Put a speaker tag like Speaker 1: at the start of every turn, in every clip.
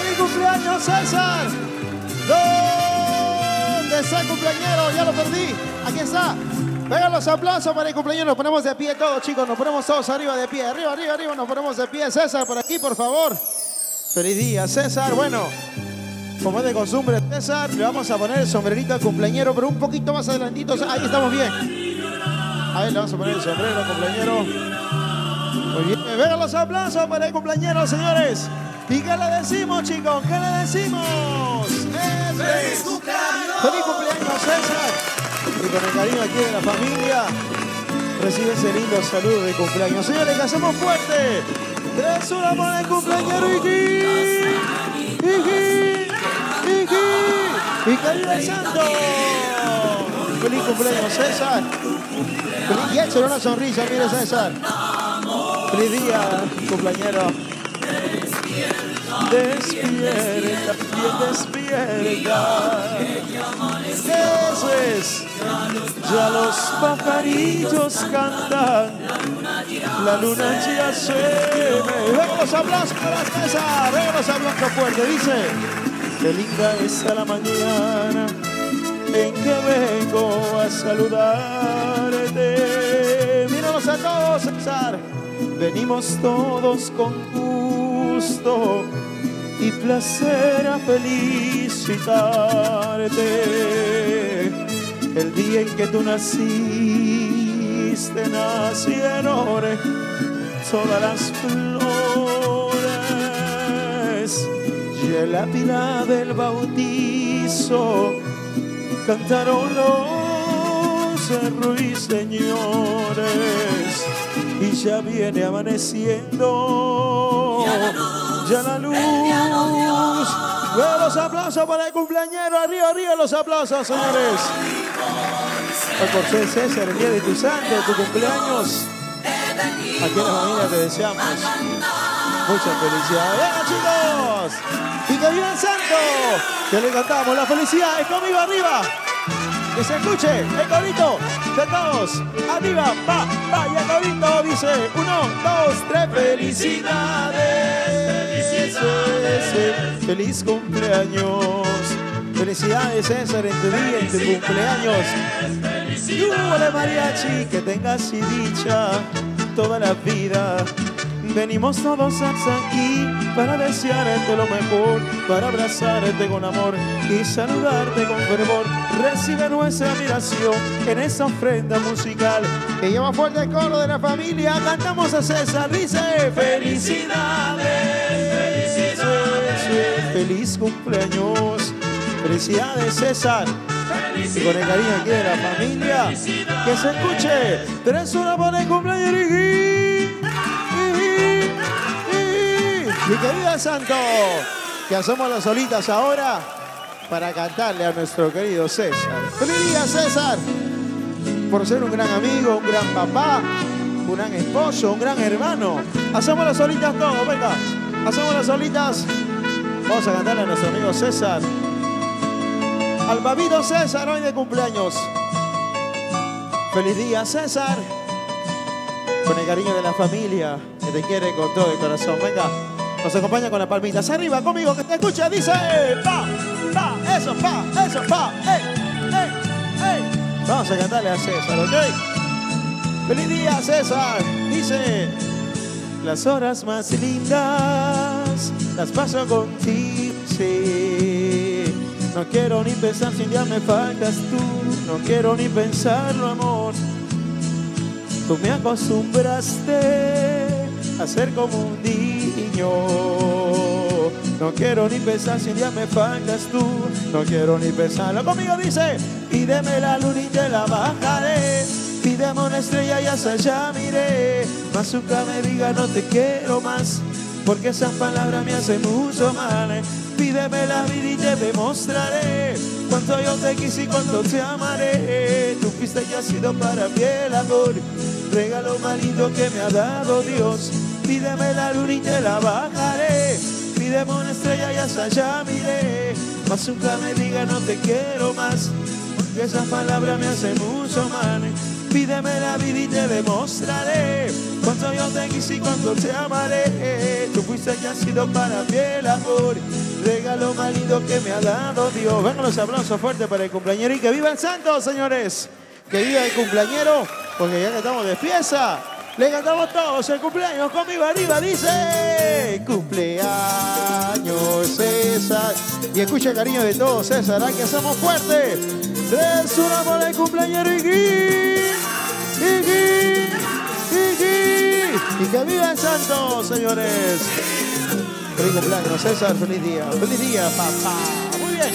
Speaker 1: ¡Feliz cumpleaños, César! ¿Dónde está el cumpleañero? Ya lo perdí. Aquí está. Vengan los aplausos para el cumpleaños. Nos ponemos de pie todos, chicos. Nos ponemos todos arriba de pie. Arriba, arriba, arriba. Nos ponemos de pie. César, por aquí, por favor. Feliz día, César. Bueno, como es de costumbre, César, le vamos a poner el sombrerito al cumpleañero, pero un poquito más adelantito. Ahí estamos bien. Ahí le vamos a poner el sombrero al cumpleañero. Muy bien. Vengan los aplausos para el cumpleañero, señores. ¿Y qué le decimos, chicos? ¿Qué le decimos? ¡Feliz cumpleaños! ¡Feliz cumpleaños, César! Y con el cariño aquí de la familia, recibe ese lindo saludo de cumpleaños. Señores, que hacemos fuerte. 3, 1 para el cumpleañero. ¡Y cariño el santo! ¡Feliz cumpleaños, César! ¡Feliz! Y échale una sonrisa, mire, César. ¡Feliz día, cumpleañero! Despierta, bien despierta. Eso es. Ya los pajarillos cantan, la luna ya se ve. Vengan los aplausos para César, vengan los aplausos fuertes. Dice: qué linda es la mañana en que vengo a saludarte. Míranos a todos, César. Venimos todos con gusto y placer a felicitarte. El día en que tú naciste, nacieron todas las flores, y en la pila del bautizo cantaron los ruiseñores. Y ya viene amaneciendo, ya la luz. Veo los aplausos para el cumpleañero. Arriba, arriba los aplausos, señores. Hoy por ser César, el día de tu santo, de tu cumpleaños, aquí en la familia te deseamos mucha felicidad. ¡Venga, chicos! ¡Y que viva el santo! Que le cantamos. La felicidad es conmigo arriba. Que se escuche el corito de todos. Arriba, va, va, y el corito dice: 1, 2, 3, felicidades. Feliz cumpleaños. Felicidades, César, en tu día, en tu cumpleaños. Y hola, mariachi, que tengas y dicha toda la vida. Venimos todos aquí para desearte lo mejor, para abrazarte con amor y saludarte con fervor. Recibe nuestra admiración en esa ofrenda musical que lleva fuerte el coro de la familia. Cantamos a César, dice: felicidades, feliz cumpleaños. Felicidades, César. Y con el cariño aquí de la familia, que se escuche 3, 1 por el cumpleaños. Mi querida Santo, que hacemos las solitas ahora para cantarle a nuestro querido César. ¡Feliz día, César! Por ser un gran amigo, un gran papá, un gran esposo, un gran hermano. Hacemos las solitas todos, venga. Hacemos las solitas. Vamos a cantarle a nuestro amigo César. Al papito César, hoy de cumpleaños. ¡Feliz día, César! Con el cariño de la familia, que te quiere con todo el corazón. Venga. Nos acompaña con las palmitas. Arriba conmigo, que te escucha. Dice: pa, pa, eso, pa, ey, ey, ey. Vamos a cantarle a César, ¿ok? ¡Feliz día, César! Dice: las horas más lindas las paso contigo, sí. No quiero ni pensar si ya me faltas tú. No quiero ni pensarlo, amor. Tú me acostumbraste a ser como un niño. No quiero ni pensar si ya me faltas tú. No quiero ni pensarlo. Conmigo dice: pídeme la luna y te la bajaré. Pídeme una estrella y hasta allá miré. Mas nunca me diga no te quiero más, porque esas palabras me hacen mucho mal. Pídeme la vida y te demostraré cuánto yo te quise y cuánto te amaré. Tú fuiste y has sido para mí el amor, regalo más lindo que me ha dado Dios. Pídeme la luna y te la bajaré. Pídeme una estrella y hasta allá miré. Mas nunca me diga no te quiero más, porque esas palabras me hacen mucho mal. Pídeme la vida y te demostraré cuánto yo te quise y cuánto te amaré. Tú fuiste y has sido para mí el amor, regalo más lindo que me ha dado Dios. Vengan los aplausos fuertes para el cumpleañero y que viva el santo, señores. Que viva el cumpleañero, porque ya que estamos de fiesta, le cantamos todos el cumpleaños conmigo arriba, dice cumpleaños César. Y escucha el cariño de todos, César, ¿a que somos fuertes? 3, 1 por el cumpleañero y que viva el santo, señores. Feliz cumpleaños, César, feliz día, papá. Muy bien.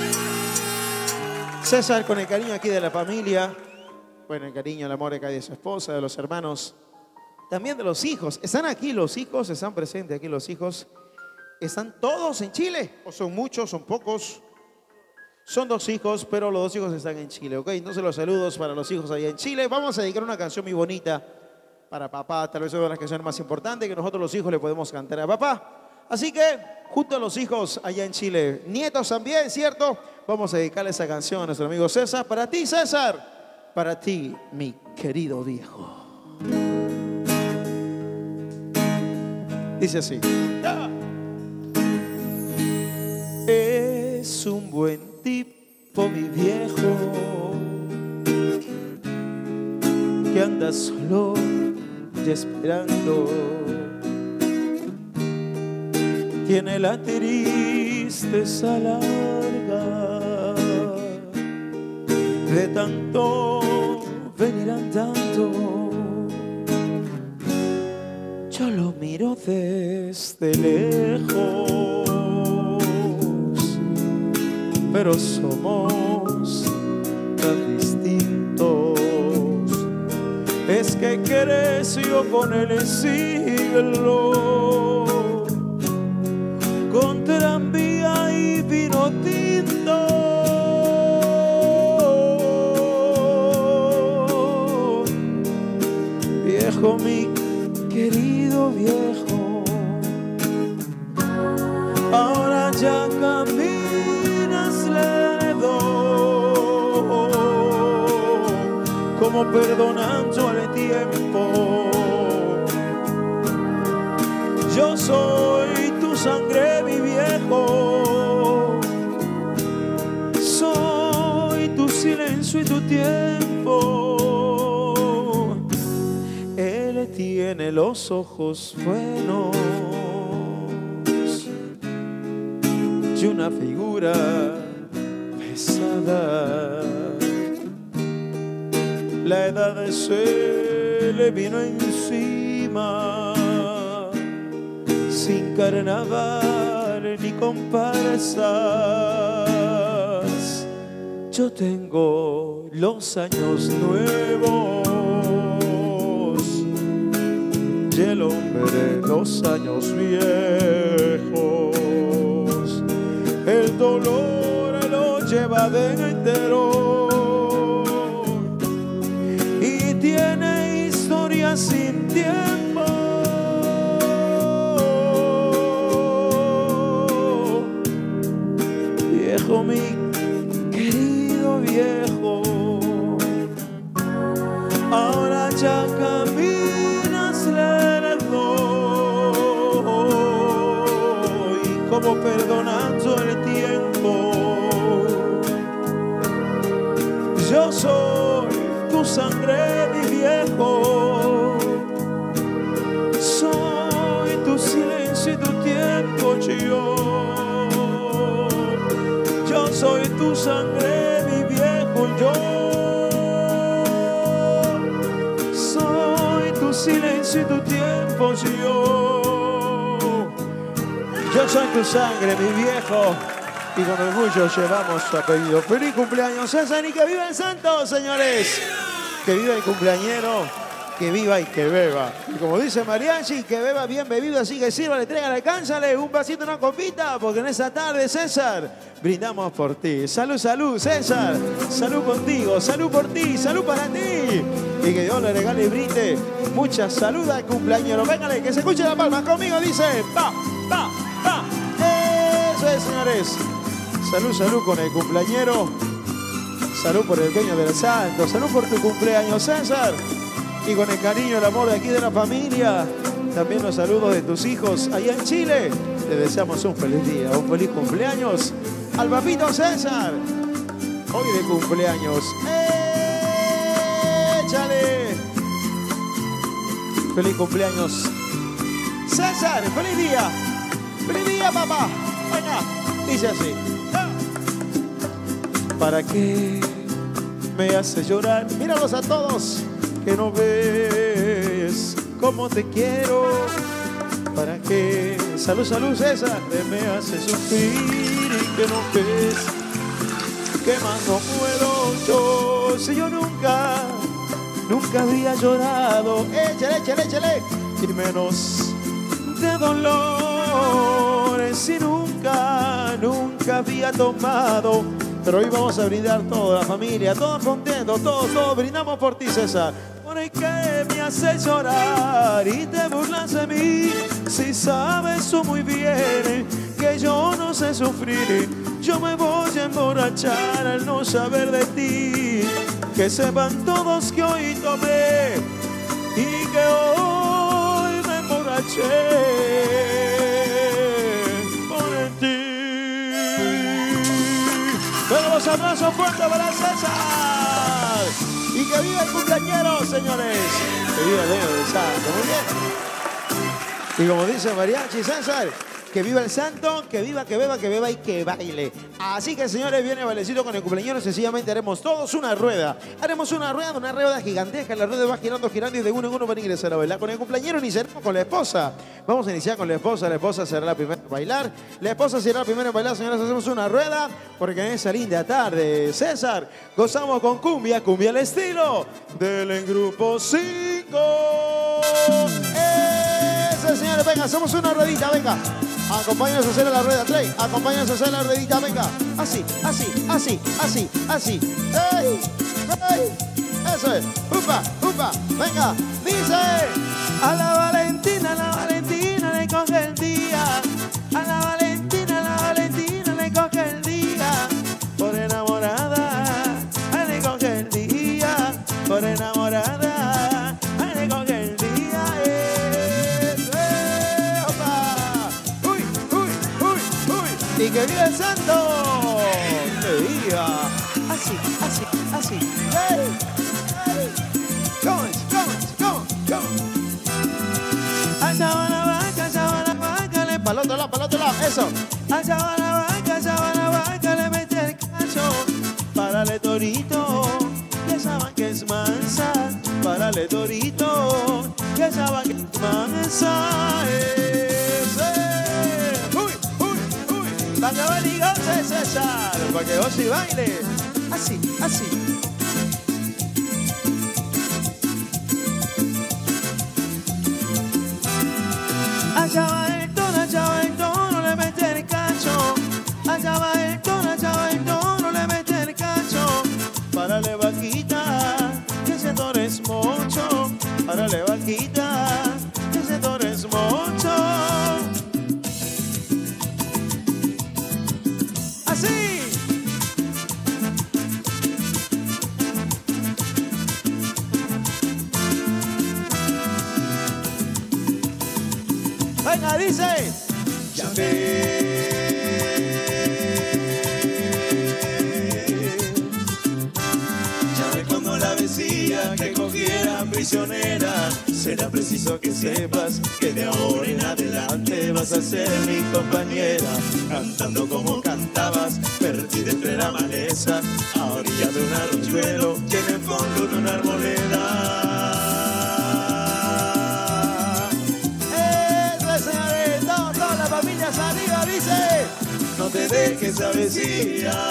Speaker 1: César, con el cariño aquí de la familia, bueno, el cariño, el amor de su esposa, de los hermanos, también de los hijos. ¿Están aquí los hijos? ¿Están presentes aquí los hijos? ¿Están todos en Chile? ¿O son muchos, son pocos? Son 2 hijos, pero los 2 hijos están en Chile, ¿ok? Entonces los saludos para los hijos allá en Chile. Vamos a dedicar una canción muy bonita para papá, tal vez una de las canciones más importantes que nosotros los hijos le podemos cantar a papá. Así que, junto a los hijos allá en Chile, nietos también, ¿cierto? Vamos a dedicarle esa canción a nuestro amigo César. Para ti, César. Para ti, mi querido viejo. Dice así. Es un buen tipo, mi viejo, que anda solo y esperando. Tiene la tristeza larga de tanto venir andando. Yo lo miro desde lejos, pero somos tan distintos. Es que creció con el siglo, con tranvía y vino tinto. Viejo, mi querido viejo, ahora ya caminas lerdo, como perdonando el tiempo. Yo soy tu sangre, mi viejo, soy tu silencio y tu tiempo. Él tiene los ojos buenos y una figura pesada. La edad se le vino encima, sin carnaval ni comparsas. Yo tengo los años nuevos y el hombre los años viejos. El dolor lo lleva dentro y tiene historia sin tiempo. Viejo, mi querido viejo, ahora ya caminas lerdo y como perdonando el tiempo. Yo soy tu sangre, mi viejo, soy tu silencio y tu tiempo. Yo soy tu sangre, mi viejo, yo soy tu silencio y tu tiempo. Yo soy tu sangre, mi viejo, y con orgullo llevamos su apellido. ¡Feliz cumpleaños, César! Y que viva el santo, señores. Que viva el cumpleañero, que viva y que beba. Y como dice Mariachi, que beba bien bebido, así que sírvale, trégale, alcánzale un vasito, una copita, porque en esta tarde, César, brindamos por ti. Salud, salud, César. Salud contigo, salud por ti, salud para ti. Y que Dios le regale y brinde mucha salud al cumpleañero. Véngale, que se escuche la palma conmigo, dice pa, pa, pa. Eso es, señores. Salud, salud con el cumpleañero. Salud por el dueño del santo. Salud por tu cumpleaños, César. Y con el cariño, el amor de aquí de la familia. También los saludos de tus hijos allá en Chile. le deseamos un feliz día, un feliz cumpleaños al papito César. Hoy de cumpleaños. ¡Échale! Feliz cumpleaños, César. Feliz día. Feliz día, papá. Venga, dice así. ¿Para qué me haces llorar? Míralos a todos, que no ves cómo te quiero. ¿Para qué? Salud, salud, César. Que me haces sufrir y que no ves que más no puedo yo. Si yo nunca había llorado, échale, échale, échale, y menos de dolores, y nunca había tomado. Pero hoy vamos a brindar toda la familia, todos contentos, todos brindamos por ti, César. ¿Por qué me haces llorar y te burlas de mí? Si sabes tú muy bien que yo no sé sufrir, yo me voy a emborrachar al no saber de ti. Que sepan todos que hoy tomé y que hoy me emborraché por ti. Pero los abrazos fuertes para César. Y que viva el cumpleañero, señores. Que viva el dedo de santo. Muy bien. Y como dice Mariachi César, que viva el santo, que viva, que beba y que baile. Así que, señores, viene bailecito con el cumpleañero. Sencillamente haremos todos una rueda. Haremos una rueda gigantesca. La rueda va girando y de uno en uno van a ingresar a bailar. Con el cumpleañero iniciaremos con la esposa. Vamos a iniciar con la esposa. La esposa será la primera en bailar. La esposa será la primera en bailar. Señores, hacemos una rueda porque en esa linda tarde, César, gozamos con cumbia al estilo del Grupo 5. Señores, venga, hacemos una ruedita, venga. Acompáñanos a hacer la rueda, Trey. Acompáñanos a hacer la ruedita, venga. Así. ¡Ey! ¡Ey! Eso es. ¡Upa! Venga. Dice. A la Valentina le coge el día. A la Valentina le coge el día. Por enamorada, le coge el día. Por enamorada, le coge el día. Y que viva el santo, que viva. Así. Hey. Come on. Allá va la vaca, le pa'l otro lado, eso. Allá va la vaca, le mete el cacho. Párale, torito, que esa vaca es mansa. Párale, torito, que esa vaca es mansa. Para que baile y goce, César, para que goce y baile. Así. Allá va el tono, le mete el cacho. Allá va el tono, le mete el cacho. Párale, vaquita, que ese toro es mucho. Párale, vaquita, que ese toro es mucho. Así. Venga, dice. Ya ve cuando la besía que cogiera prisionera. Será preciso que sepas que de ahora en adelante vas a ser mi compañera. Cantando como cantabas, perdida entre la maleza, a orilla de un arroyuelo y en el fondo de una arboleda. Eso es, señores, todas las familias arriba, dice. No te dejes avecillar,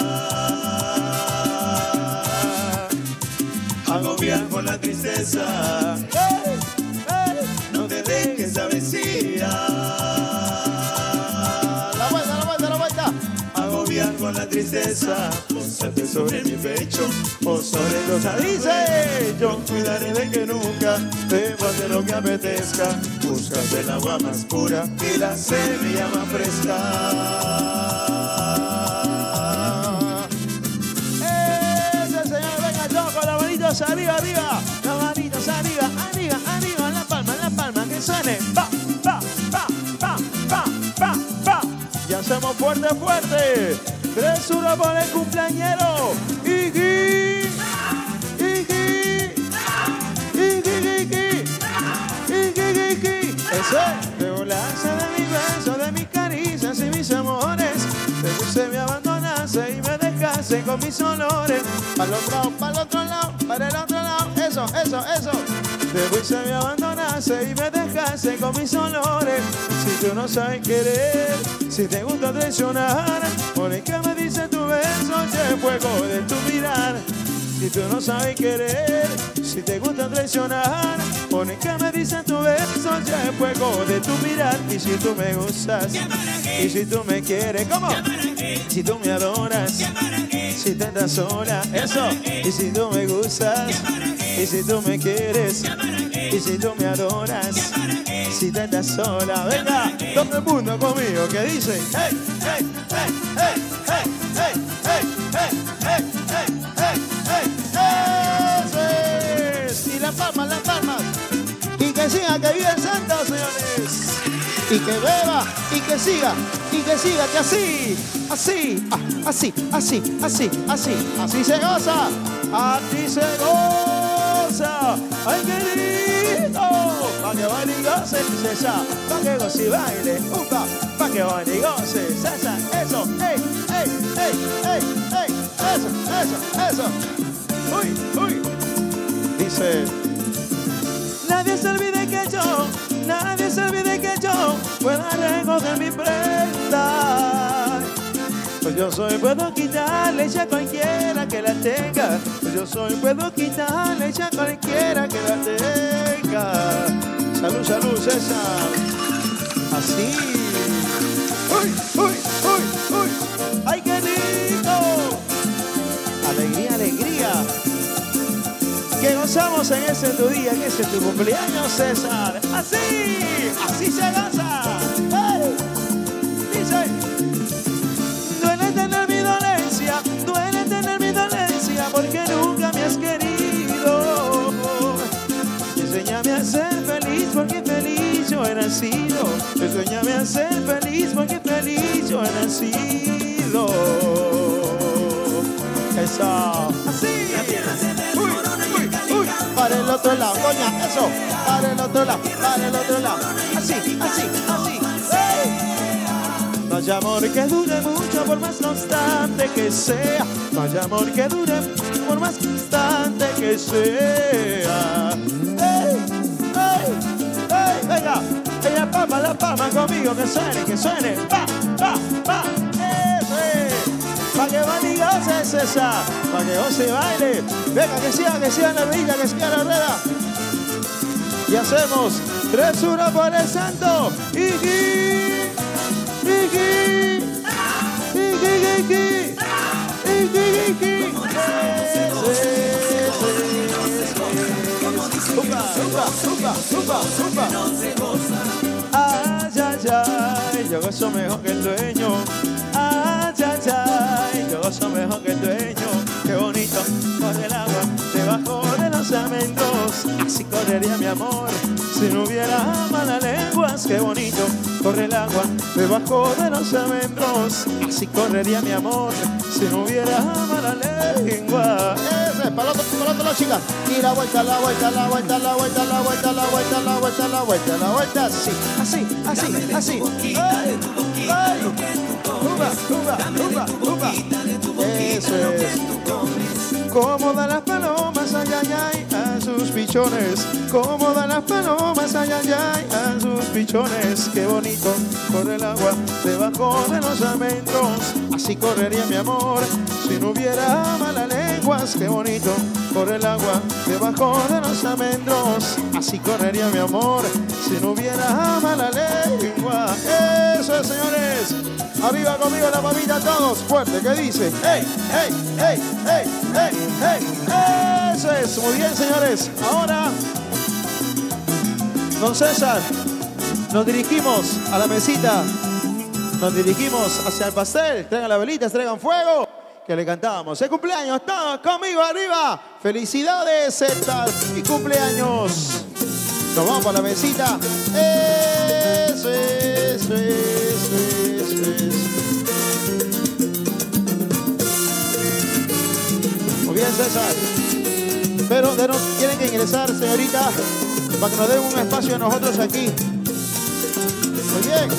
Speaker 1: agobiar por la tristeza. No te dejes avecillar. La vuelta. Agobiar con la tristeza. Pósate sobre mi pecho o sobre tu. Dice. Yo cuidaré de que nunca te pase lo que apetezca. Buscas el agua más pura y la semilla más fresca. Ese señor, venga todos con las manitos arriba. Las manitos arriba, en la palma, que suene. Pa. fuerte, fuerte. 3-1 por el cumpleañero. Iki. Eso es. De volarse de mis besos, de mis caricias y mis amores. Te puse, me abandonaste y me dejaste con mis olores. Para el otro lado, para el otro lado. Eso. Te fuiste, me abandonaste y me dejaste con mis olores. Si tú no sabes querer, si te gusta traicionar, por el que me dice tu beso, y el fuego de tu mirar. Si tú no sabes querer, si te gusta traicionar, por el que me dice tu beso, y el fuego de tu mirar. Y si tú me gustas, y si tú me quieres, ¿cómo? Si tú me adoras, si te estás sola, eso. Y si tú me gustas, y si tú me quieres, y si tú me adoras, si te estás sola, venga, todo el mundo conmigo, que dice, hey, hey, hey, hey, hey, hey, hey, hey, hey, hey, hey, hey, hey, eso es. Y las palmas, y que siga, que viva el santo, señores, y que beba, y que siga, que así se goza, así se goza, ay querido, pa' que baile y goce, César, pa' que goce y baile, upa, pa' que baile y goce, César, eso, ey, eso, uy, dice, nadie se olvide que yo pueda recoger mi prenda. Pues yo puedo quitarle ya a cualquiera que la tenga. Pues yo puedo quitarle ya a cualquiera que la tenga. Salud, César. Así. Uy. ¡Ay, qué rico! Alegría. Que gozamos en ese tu día, en ese tu cumpleaños, César. Así se goza. ¡Hey! Dice. Duele tener mi dolencia, porque nunca me has querido. Enséñame a ser feliz, porque feliz yo he nacido. Enséñame a ser feliz, porque feliz yo he nacido. Eso. Así. Uy. Para el otro lado, coña, eso. Para el otro lado. Así. ¡Hey! No hay amor que dure mucho por más constante que sea. No hay amor que dure por más constante que sea. ¡Ey! Venga, la palma conmigo, que suene. Pa. Eso es. Pa' que baile y goce, César. Pa' que goce y baile. Venga, que siga la rueda, que siga la rueda. Y hacemos 3-1 por el santo. Iki. Ay, yo gozo mejor que el dueño. Ay, yo gozo mejor que el dueño. Qué bonito corre el agua debajo de los almendros. Así correría mi amor si no hubiera malas lenguas. Qué bonito corre el agua debajo de los almendros. Así correría mi amor si no hubiera malas lenguas. Eso es, para el otro, chica. Y la vuelta. Así. Ay. Uba. Eso es. Como dan las palomas, ay, a sus pichones. Como dan las palomas, ay, a sus pichones. Qué bonito corre el agua debajo de los almendros. Así correría mi amor si no hubiera malas lenguas. Qué bonito corre el agua debajo de los almendros. Así correría mi amor si no hubiera malas lenguas. Eso es, señores. Arriba conmigo la mamita todos. Fuerte, ¿qué dice? ¡Hey! Eso es. Muy bien, señores. Ahora, don César, nos dirigimos a la mesita. Nos dirigimos hacia el pastel. Traigan las velitas, traigan fuego. Que le cantamos. ¡El cumpleaños! ¡Todos conmigo arriba! ¡Felicidades, César! ¡Y cumpleaños! Nos vamos a la mesita. Eso es. bien, César. Pero tienen que ingresar, señorita, para que nos den un espacio a nosotros aquí. Muy bien.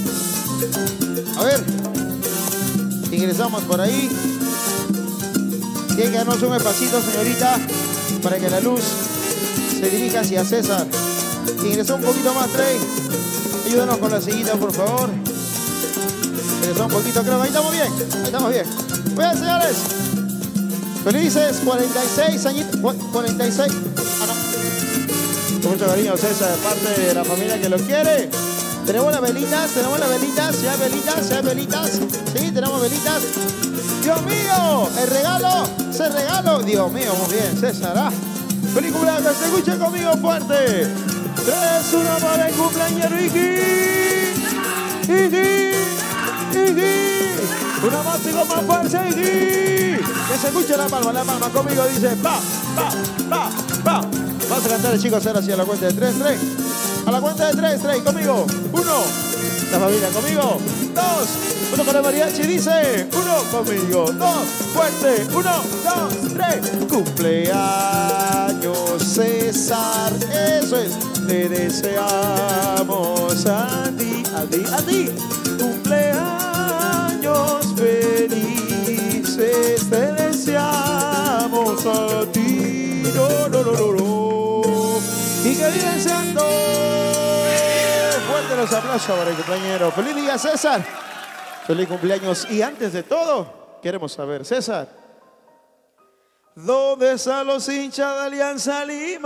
Speaker 1: A ver. Ingresamos por ahí. Tienen que darnos un espacito, señorita, para que la luz se dirija hacia César. Ingresa un poquito más, Trey. Ayúdanos con la sillita, por favor. Ingresa un poquito, creo. Ahí estamos bien. Ahí estamos bien. Bien, señores. Felices 46 añitos. 46. Ah, no. Con mucho cariño, César, de parte de la familia que lo quiere. Tenemos las velitas, si hay velitas. Sí, tenemos velitas. Dios mío, el regalo, ese regalo. Dios mío, muy bien, César. ¿Ah? Feliz cumpleaños, se escucha conmigo fuerte. 3, 1 para el cumpleaños, Ricky. Una más y con más fuerza, Ricky. Que se escuche la palma conmigo dice pa. Vamos a cantar, chicos, ahora sí a la cuenta de 3. A la cuenta de 3, conmigo. 1, la familia conmigo. 2, uno para el mariachi, dice. 1 conmigo. 2, fuerte. 1, 2, 3. Cumpleaños, César. Eso es. Te deseamos a ti. Cumpleaños felices. Te deseamos a ti. No. Y que viva el santo. Fuerte los aplausos para el cumpleañero. Feliz día, César. Feliz cumpleaños. Y antes de todo, queremos saber, César, ¿dónde están los hinchas de Alianza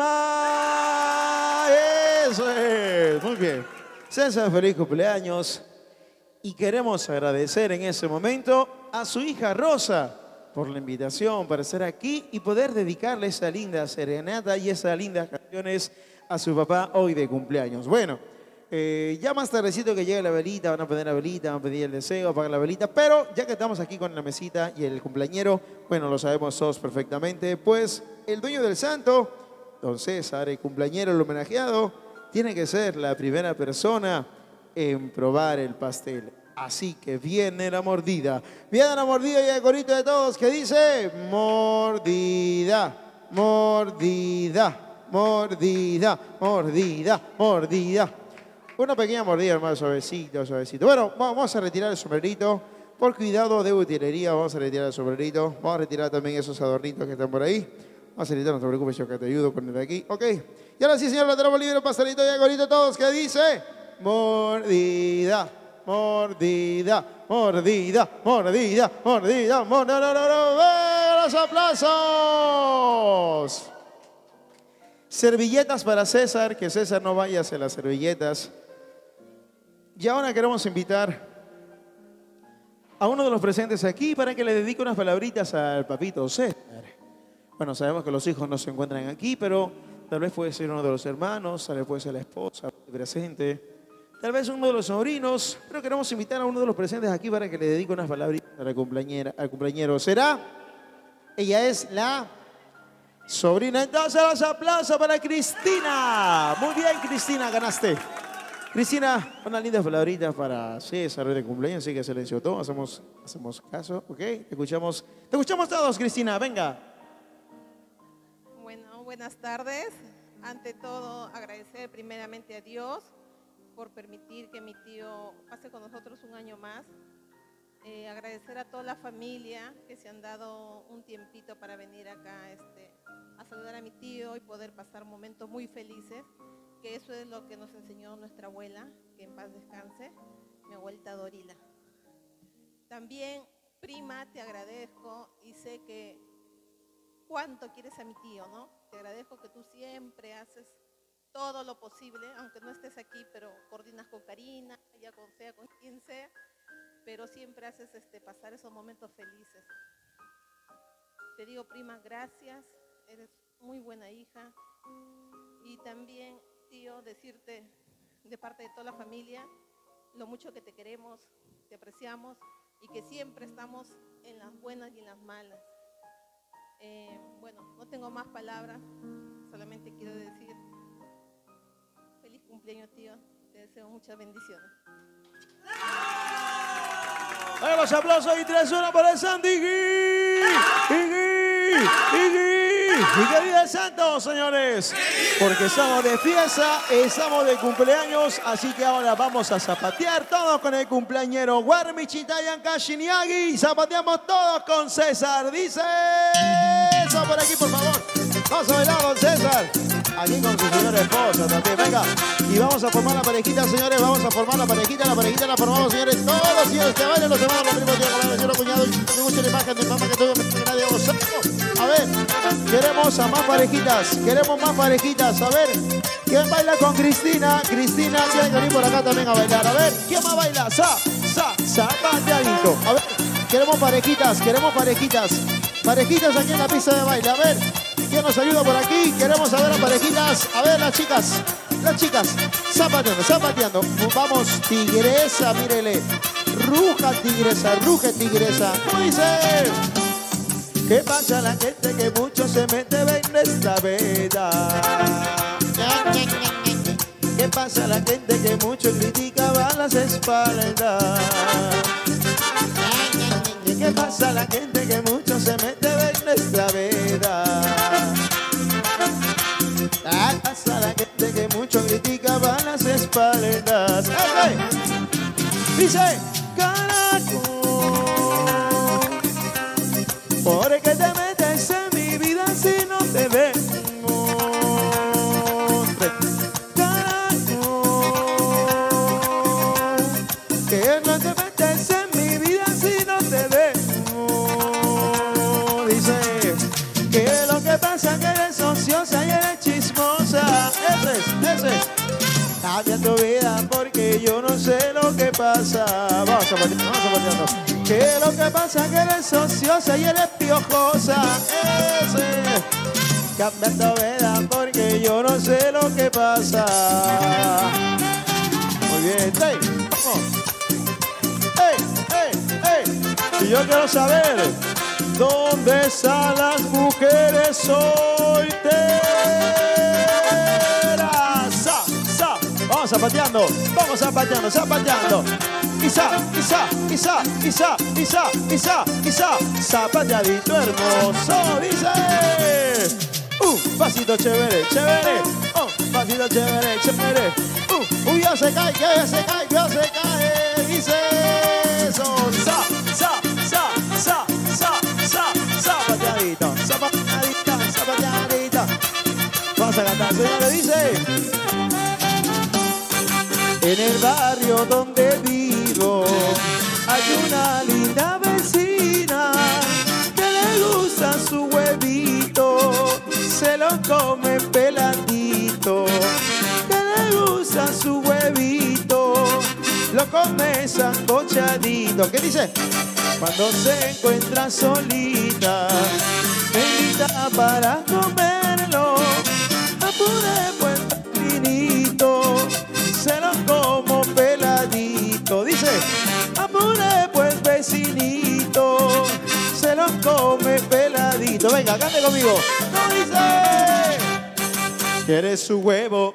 Speaker 1: Lima? Eso es. Muy bien. César, feliz cumpleaños. Y queremos agradecer en ese momento a su hija Rosa por la invitación para estar aquí y poder dedicarle esa linda serenata y esas lindas canciones a su papá hoy de cumpleaños. Bueno, ya más tardecito que llegue la velita, van a poner la velita, van a pedir el deseo, apagar la velita, pero ya que estamos aquí con la mesita y el cumpleañero, bueno, lo sabemos todos perfectamente, pues el dueño del santo, don César, el cumpleañero, el homenajeado, tiene que ser la primera persona en probar el pastel. Así que viene la mordida. Viene la mordida y el corito de todos que dice mordida, mordida, mordida, mordida, mordida. Una pequeña mordida, hermano, suavecito, suavecito. Bueno, vamos a retirar el sombrerito. Por cuidado de utilería, vamos a retirar el sombrerito. Vamos a retirar también esos adornitos que están por ahí. Vamos a retirar, no te preocupes, yo que te ayudo con el de aquí. Ok. Y ahora sí, señor, lo tenemos libre, el pastelito y el corito de todos que dice mordida. Mordida, mordida, mordida, mordida, mordida, los aplausos. Servilletas para César, que César no vaya a hacer las servilletas. Y ahora queremos invitar a uno de los presentes aquí para que le dedique unas palabritas al papito César. Bueno, sabemos que los hijos no se encuentran aquí, pero tal vez puede ser uno de los hermanos, tal vez puede ser la esposa presente. Tal vez uno de los sobrinos, pero queremos invitar a uno de los presentes aquí para que le dedique unas palabritas a la cumpleañera, al cumpleañero. ¿Será? Ella es la sobrina. Entonces los aplausos para Cristina. Muy bien, Cristina, ganaste. Cristina, unas lindas palabritas para César de cumpleaños, así que silencio todo, hacemos caso, ¿ok? Te escuchamos todos, Cristina, venga.
Speaker 2: Bueno, buenas tardes. Ante todo, agradecer primeramente a Dios por permitir que mi tío pase con nosotros un año más. Agradecer a toda la familia que se han dado un tiempito para venir acá a saludar a mi tío y poder pasar momentos muy felices, que eso es lo que nos enseñó nuestra abuela, que en paz descanse, mi abuelita Dorila. También, prima, te agradezco y sé que cuánto quieres a mi tío, ¿no? Te agradezco que tú siempre haces todo lo posible, aunque no estés aquí, pero coordinas con Karina, ya sea con quien sea, pero siempre haces pasar esos momentos felices. Te digo, prima, gracias, eres muy buena hija. Y también, tío, decirte de parte de toda la familia lo mucho que te queremos, te apreciamos y que siempre estamos en las buenas y en las malas. Bueno, no tengo más palabras, solamente quiero decir feliz cumpleaños, tío. Te deseo muchas bendiciones.
Speaker 1: Los aplausos y 3-1 para el Sandy. ¿Y qué día es santo, señores? Porque estamos de fiesta, estamos de cumpleaños, así que ahora vamos a zapatear todos con el cumpleañero Warmichitayan Kashiniagi. Zapateamos todos con César. Dice eso por aquí, por favor. Vamos a bailar con César. Aquí con su señora esposa también. Venga. Y vamos a formar la parejita, señores. Vamos a formar la parejita. La parejita la formamos, señores. Todos los señores que bailan, los hermanos, los primos, tíos, el señor cuñado. Y mucho la imagen de mamá que todo que nadie gozando. A ver, queremos a más parejitas. Queremos más parejitas. A ver, ¿quién baila con Cristina? Cristina tiene que venir por acá también a bailar. A ver, ¿quién más baila? Zapateadito. A ver, queremos parejitas, queremos parejitas. Parejitas aquí en la pista de baile. A ver, ¿quién nos ayuda por aquí? Queremos saber a parejitas. A ver, las chicas, zapateando, zapateando. Vamos, tigresa, mírele. Ruja tigresa. ¿Cómo dice? ¿Qué pasa a la gente que mucho se mete en esta vida? ¿Qué pasa a la gente que mucho criticaba las espaldas? ¿Qué pasa a la gente que mucho se mete en nuestra vida? ¿Qué pasa a la gente que mucho criticaba las espaldas? ¡Hey! Dice, carajo, ¿por qué te metes en mi vida si no te vemos? Carajo, que no te metes en mi vida si no te vemos. Dice, que lo que pasa que eres ociosa y eres chismosa. Ese es. Cambia tu vida porque yo no sé lo que pasa. Vamos a partirnos. Que lo que pasa que eres ociosa y eres piojosa. Ese. Cambia tu vida porque yo no sé lo que pasa. Muy bien, hey, vamos. Y yo quiero saber dónde están las mujeres solteras. Vamos zapateando. Zapateadito hermoso, dice. Pasito chévere. Pasito chévere. Ya se cae. Dice eso. Zapateadita. Vamos a cantar, señores, dice. En el barrio donde vivo hay una linda vecina que le gusta su huevito, se lo come peladito. Que le gusta su huevito, lo come sancochadito. ¿Qué dice? Cuando se encuentra solita, me invita para comerlo. Apure pues finito, se lo como peladito. Dice, apure pues vecinito, se lo come peladito. Venga, cante conmigo. No dice, ¿quieres su huevo?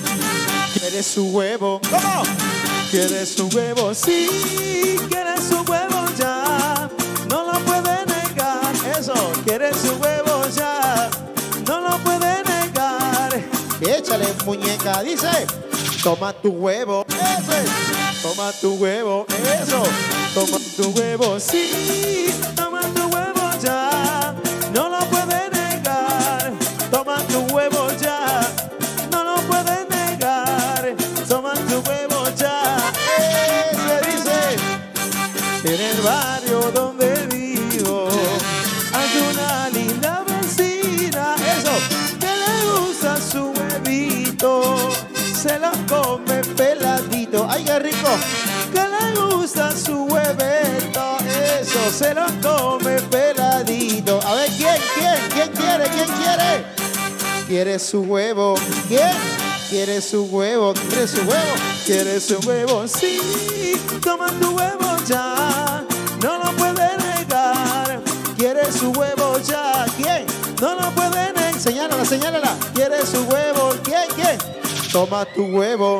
Speaker 1: ¿Cómo? ¿Quieres su huevo? Sí, ¿quieres su huevo ya? No lo puede negar. Eso, ¿quieres su huevo ya? No lo puede negar. Échale, muñeca, dice. Toma tu huevo, eso es. Toma tu huevo, eso. Toma tu huevo, sí. Toma tu huevo ya. No lo puede negar. Toma tu huevo ya. No lo puede negar. Toma tu huevo ya. Ese dice. En el barrio donde vivo hay una linda vecina. Eso. Que le gusta su huevito, se lo come peladito. ¡Ay, qué rico! Que le gusta su huevito, eso, se lo come peladito. A ver, ¿quién quiere? ¿Quiere su huevo? ¿Quién? ¿Quiere su huevo? ¿Quiere su huevo? Sí, toma tu huevo ya, no lo puede negar. ¿Quiere su huevo ya? ¿Quién? No lo puede negar. Señálala. ¿Quiere su huevo? ¿Quién? Toma tu huevo,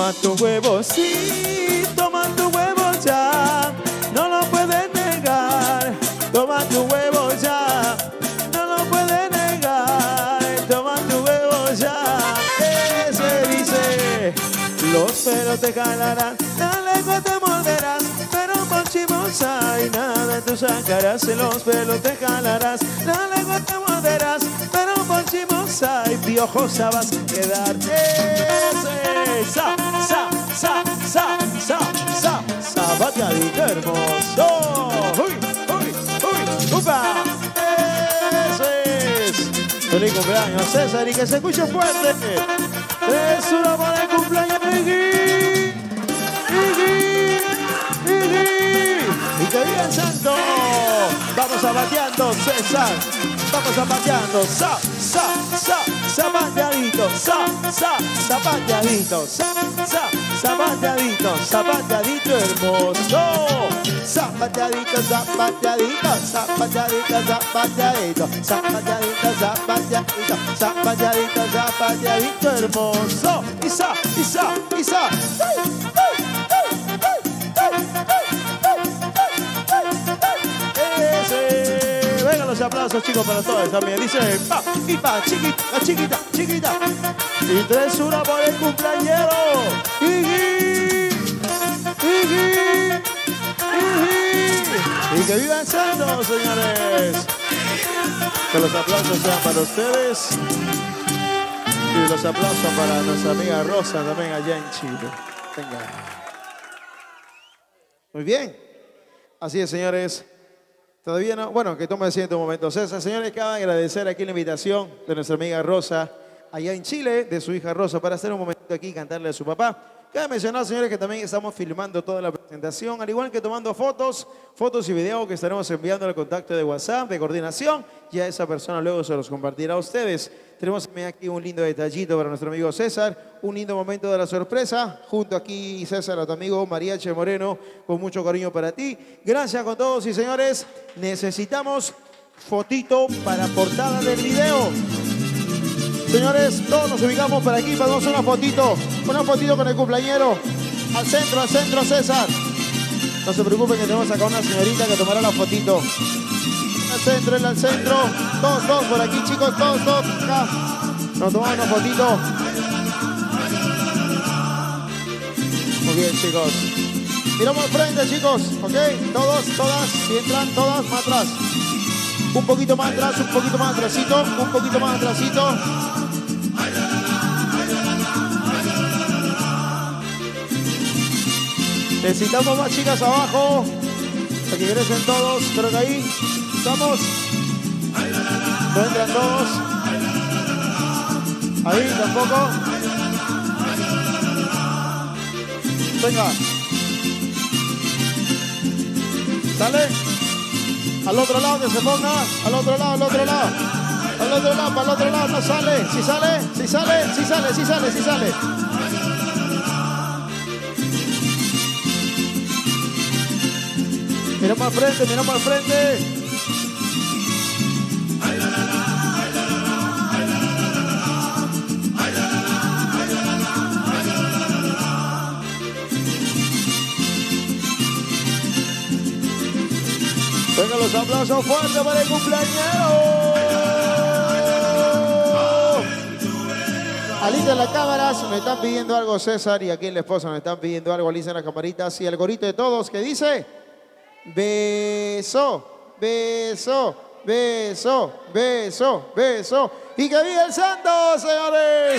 Speaker 1: sí, toma tu huevo ya, no lo puedes negar. pelos te jalarán, la lengua te morderás, pero ponchimos hay nada, tú sacarás en los pelos te jalarás, la lengua te morderás, pero ponchimos hay piojosa vas a quedar. Ese, sa, bateadito hermoso. Uy, upa. Ese es. Feliz cumpleaños, César, y que se escuche fuerte. 3-1 para el cumpleaños, Iggy. Y que viva el santo. Vamos zapateando, César. Vamos zapateando. Zapateadito. Zapateadito. Zapateadito hermoso. Zapateadito. Zapateadito hermoso. Isa. Vengan los aplausos, chicos, para todos también. Dice, pa, y pa, chiquita. Y 3-1 por el cumpleañero. Iggy. Y que viva el santo, señores. Que los aplausos sean para ustedes. Y los aplausos para nuestra amiga Rosa también allá en Chile. Venga. Muy bien. Así es, señores. Todavía no, bueno, que tome asiento un momento. César, señores, acaban de agradecer aquí la invitación de nuestra amiga Rosa, allá en Chile, de su hija Rosa, para estar un momentito aquí y cantarle a su papá. Cabe mencionar, señores, que también estamos filmando toda la presentación, al igual que tomando fotos y videos que estaremos enviando al contacto de WhatsApp, de coordinación, y a esa persona luego se los compartirá a ustedes. Tenemos también aquí un lindo detallito para nuestro amigo César, un lindo momento de la sorpresa, junto aquí César, a tu amigo Mariache Moreno, con mucho cariño para ti. Gracias con todos y señores, necesitamos fotito para portada del video. Señores, todos nos ubicamos por aquí para darnos una fotito con el cumpleañero. Al centro, César. No se preocupen que tenemos acá una señorita que tomará la fotito. Al centro. Todos por aquí, chicos, todos acá. Nos tomamos una fotito. Muy bien, chicos. Miramos al frente, chicos, ¿ok? Todas, si entran, todas, más atrás. Un poquito más atrás, un poquito más atrásito. Necesitamos más chicas abajo, para que ingresen todos, creo que ahí estamos. No entran todos. Ahí tampoco. Venga. Sale. Al otro lado que se ponga. Al otro lado. Para el otro lado. No sale. Si sale. Miramos al frente. Venga los aplausos fuertes para el cumpleañero. Alita en las cámaras, me están pidiendo algo César y aquí en la esposa me están pidiendo algo. Alita en las camaritas y el gorito de todos que dice: beso. Y que viva el santo, señores.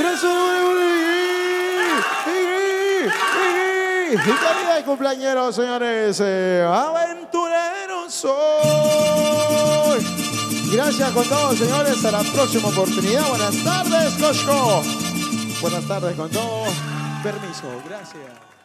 Speaker 1: Y que viva el cumpleañero, señores. Aventurero soy. Gracias con todos, señores. Hasta la próxima oportunidad. Buenas tardes, Cosco. Buenas tardes con todos. Permiso. Gracias.